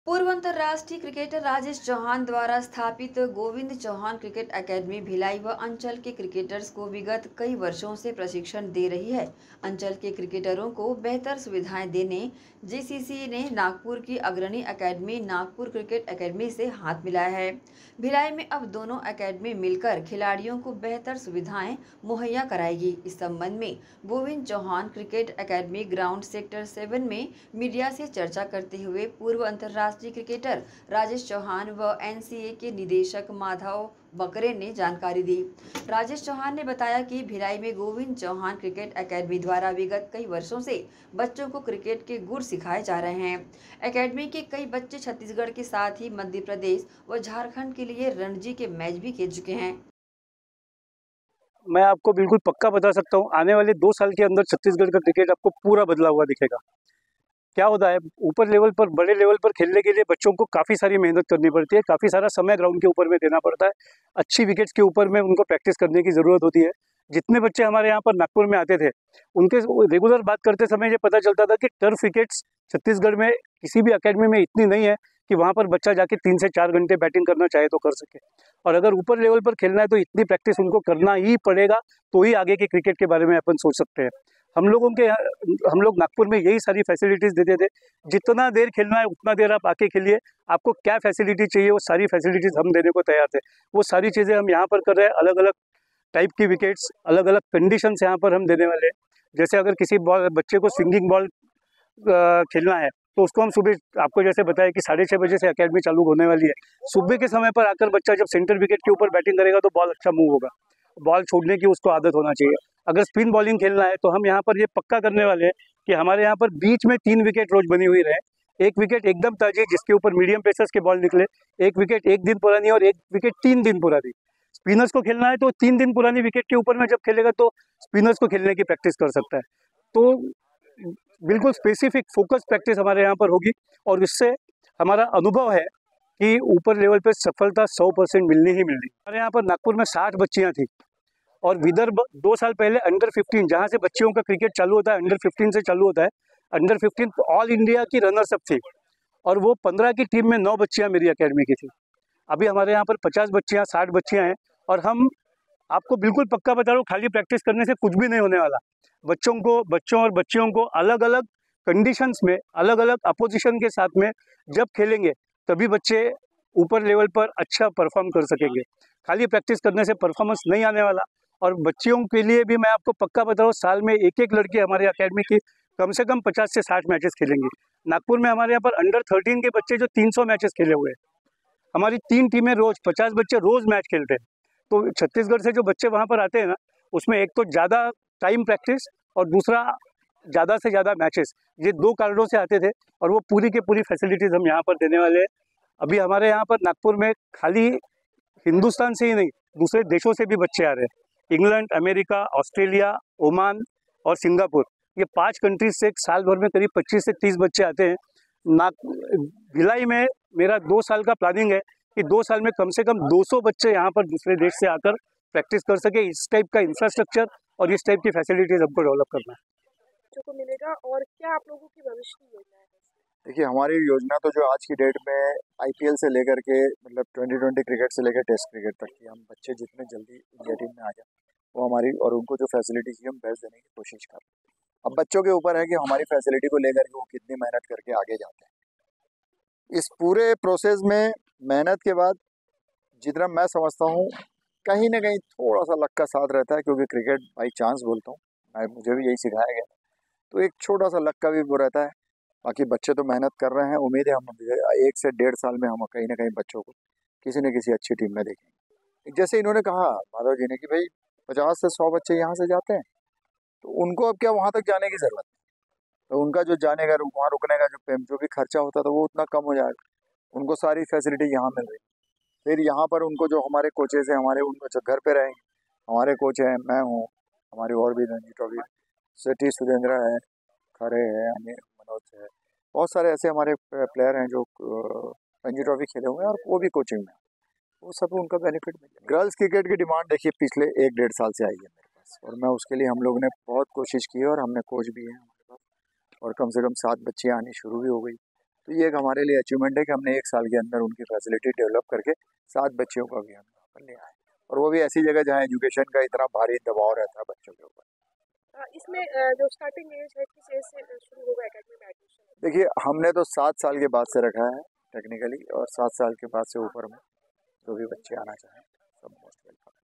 पूर्व अंतर्राष्ट्रीय क्रिकेटर राजेश चौहान द्वारा स्थापित गोविंद चौहान क्रिकेट एकेडमी भिलाई व अंचल के क्रिकेटर्स को विगत कई वर्षों से प्रशिक्षण दे रही है। अंचल के क्रिकेटरों को बेहतर सुविधाएं देने जीसीसी ने नागपुर की अग्रणी एकेडमी नागपुर क्रिकेट एकेडमी से हाथ मिलाया है। भिलाई में अब दोनों एकेडमी मिलकर खिलाड़ियों को बेहतर सुविधाएं मुहैया कराएगी। इस संबंध में Govind Chauhan cricket academy ground sector 7 में मीडिया से चर्चा करते हुए पूर्व अंतर्राष्ट्रीय क्रिकेटर राजेश चौहान व एनसीए के निदेशक माधव बकरे ने जानकारी दी। राजेश चौहान ने बताया कि भिलाई में गोविंद चौहान क्रिकेट एकेडमी द्वारा विगत कई वर्षों से बच्चों को क्रिकेट के गुर सिखाए जा रहे हैं। एकेडमी के कई बच्चे छत्तीसगढ़ के साथ ही मध्य प्रदेश व झारखंड के लिए रणजी के मैच भी खेल चुके हैं। मैं आपको बिल्कुल पक्का बता सकता हूँ, आने वाले 2 साल के अंदर छत्तीसगढ़ का क्रिकेट आपको पूरा बदला हुआ दिखेगा। क्या होता है, ऊपर लेवल पर, बड़े लेवल पर खेलने के लिए बच्चों को काफ़ी सारी मेहनत करनी पड़ती है, काफ़ी सारा समय ग्राउंड के ऊपर में देना पड़ता है, अच्छी विकेट्स के ऊपर में उनको प्रैक्टिस करने की ज़रूरत होती है। जितने बच्चे हमारे यहाँ पर नागपुर में आते थे, उनके रेगुलर बात करते समय ये पता चलता था कि टर्फ विकेट्स छत्तीसगढ़ में किसी भी अकेडमी में इतनी नहीं है कि वहाँ पर बच्चा जाके 3 से 4 घंटे बैटिंग करना चाहे तो कर सके। और अगर ऊपर लेवल पर खेलना है तो इतनी प्रैक्टिस उनको करना ही पड़ेगा, तो ही आगे के क्रिकेट के बारे में अपन सोच सकते हैं। हम लोग नागपुर में यही सारी फैसिलिटीज़ देते थे। जितना देर खेलना है उतना देर आप आके खेलिए, आपको क्या फैसिलिटी चाहिए वो सारी फैसिलिटीज़ हम देने को तैयार थे। वो सारी चीज़ें हम यहाँ पर कर रहे हैं। अलग अलग टाइप की विकेट्स, अलग अलग कंडीशंस यहाँ पर हम देने वाले हैं। जैसे अगर किसी बच्चे को स्विंगिंग बॉल खेलना है तो उसको हम सुबह, आपको जैसे बताया कि 6:30 बजे से एकेडमी चालू होने वाली है। सुबह के समय पर आकर बच्चा जब सेंटर विकेट के ऊपर बैटिंग करेगा तो बॉल अच्छा मूव होगा, बॉल छोड़ने की उसको आदत होना चाहिए। अगर स्पिन बॉलिंग खेलना है तो हम यहाँ पर ये पक्का करने वाले हैं कि हमारे यहाँ पर बीच में 3 विकेट रोज बनी हुई रहे। एक विकेट एकदम ताजी जिसके ऊपर मीडियम पेसर्स के बॉल निकले, एक विकेट 1 दिन पुरानी और एक विकेट 3 दिन पुरानी। स्पिनर्स को खेलना है तो 3 दिन पुरानी विकेट के ऊपर में जब खेलेगा तो स्पिनर्स को खेलने की प्रैक्टिस कर सकता है। तो बिल्कुल स्पेसिफिक फोकस प्रैक्टिस हमारे यहाँ पर होगी और इससे हमारा अनुभव है कि ऊपर लेवल पे सफलता 100% मिलनी ही मिलनी। हमारे यहाँ पर नागपुर में 60 बच्चियाँ थी और विदर्भ 2 साल पहले अंडर 15, जहाँ से बच्चियों का क्रिकेट चालू होता है, अंडर 15 से चालू होता है। अंडर 15 ऑल इंडिया की रनर्स अप थी और वो 15 की टीम में 9 बच्चियाँ मेरी अकेडमी की थी। अभी हमारे यहाँ पर 50 बच्चियाँ, 60 बच्चियाँ हैं और हम आपको बिल्कुल पक्का बता रहा हूँ, खाली प्रैक्टिस करने से कुछ भी नहीं होने वाला। बच्चों और बच्चियों को अलग अलग कंडीशंस में, अलग अलग अपोजिशन के साथ में जब खेलेंगे तभी बच्चे ऊपर लेवल पर अच्छा परफॉर्म कर सकेंगे। खाली प्रैक्टिस करने से परफॉर्मेंस नहीं आने वाला। और बच्चियों के लिए भी मैं आपको पक्का बता रहा हूँ, साल में एक एक लड़की हमारे अकेडमी की कम से कम 50 से 60 मैचेस खेलेंगी। नागपुर में हमारे यहाँ पर अंडर 13 के बच्चे जो 300 मैचेस खेले हुए हैं। हमारी 3 टीमें रोज 50 बच्चे रोज मैच खेलते हैं। तो छत्तीसगढ़ से जो बच्चे वहाँ पर आते हैं ना, उसमें एक तो ज़्यादा टाइम प्रैक्टिस और दूसरा ज़्यादा से ज़्यादा मैचेस, ये 2 कारणों से आते थे और वो पूरी की पूरी फैसिलिटीज़ हम यहाँ पर देने वाले हैं। अभी हमारे यहाँ पर नागपुर में खाली हिंदुस्तान से ही नहीं, दूसरे देशों से भी बच्चे आ रहे हैं। इंग्लैंड, अमेरिका, ऑस्ट्रेलिया, ओमान और सिंगापुर, ये 5 कंट्रीज से साल भर में करीब 25 से 30 बच्चे आते हैं। भिलाई में मेरा 2 साल का प्लानिंग है कि 2 साल में कम से कम 200 बच्चे यहाँ पर दूसरे देश से आकर प्रैक्टिस कर सके। इस टाइप का इंफ्रास्ट्रक्चर और इस टाइप की फैसिलिटीज हमको डेवलप करना है। बच्चों को मिलेगा और क्या आप लोगों की भविष्य की योजना है? देखिए, हमारी योजना तो जो आज की डेट में आईपीएल से लेकर के मतलब 2020 क्रिकेट से लेकर टेस्ट क्रिकेट तक की, हम बच्चे जितने जल्दी इंडिया टीम में आ जाए वो हमारी, और उनको जो फैसिलिटी चाहिए हम बेस्ट देने की कोशिश कर रहे हैं। अब बच्चों के ऊपर है कि हमारी फैसिलिटी को लेकर के वो कितनी मेहनत करके आगे जाते हैं। इस पूरे प्रोसेस में मेहनत के बाद जितना मैं समझता हूँ कहीं ना कहीं थोड़ा सा लक का साथ रहता है, क्योंकि क्रिकेट बाई चांस बोलता हूँ, मुझे भी यही सिखाया गया। तो एक छोटा सा लक का भी वो रहता है। बाकी बच्चे तो मेहनत कर रहे हैं, उम्मीद है हम 1 से 1.5 साल में हम कहीं ना कहीं बच्चों को किसी न किसी अच्छी टीम में देखेंगे। जैसे इन्होंने कहा माधव जी ने कि भाई 50 से 100 बच्चे यहाँ से जाते हैं, तो उनको अब क्या वहाँ तक जाने की ज़रूरत है। तो उनका जो जाने का, वहाँ रुकने का जो भी खर्चा होता था वो उतना कम हो जाएगा। उनको सारी फैसिलिटी यहाँ मिल रही। फिर यहाँ पर उनको जो हमारे कोचेज हैं, हमारे उनको जो घर पे रहेंगे, हमारे कोच हैं, मैं हूँ, हमारे और भी रणजी ट्रॉफी सिटी सुरेंद्र है, खरे है, मनोज है, बहुत सारे ऐसे हमारे प्लेयर हैं जो रणजी ट्रॉफी खेले हुए हैं और वो भी कोचिंग में, वो सब उनका बेनिफिट मिले। गर्ल्स क्रिकेट की डिमांड देखिए पिछले 1-1.5 साल से आई है मेरे पास, और मैं उसके लिए हम लोग ने बहुत कोशिश की है और हमने कोच भी है हमारे पास, और कम से कम 7 बच्चियाँ आनी शुरू भी हो गई। तो ये एक हमारे लिए अचीवमेंट है कि हमने 1 साल के अंदर उनकी फैसिलिटी डेवलप करके 7 बच्चों को भी हम यहाँ पर ले आए, और वो भी ऐसी जगह जहाँ एजुकेशन का इतना भारी दबाव रहता है बच्चों के ऊपर। इसमें जो स्टार्टिंग एज है किस एज से शुरू होगा एकेडमी में एडमिशन? देखिए हमने तो 7 साल के बाद से रखा है टेक्निकली, और 7 साल के बाद से ऊपर में जो भी बच्चे आना चाहें सब मोस्ट वेलकम।